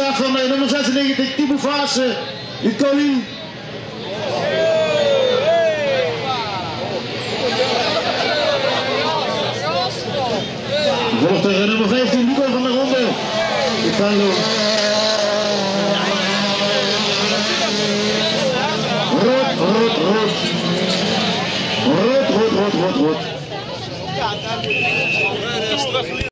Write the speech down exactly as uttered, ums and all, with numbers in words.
vandaag van nummer zesennegentig, Timo Vaassen, in Colin. Volgt er nummer vijftien, Nico van der Ronde. Ik ga doen. Rood, rood, rood. Rood, rood, rood, rood, rood.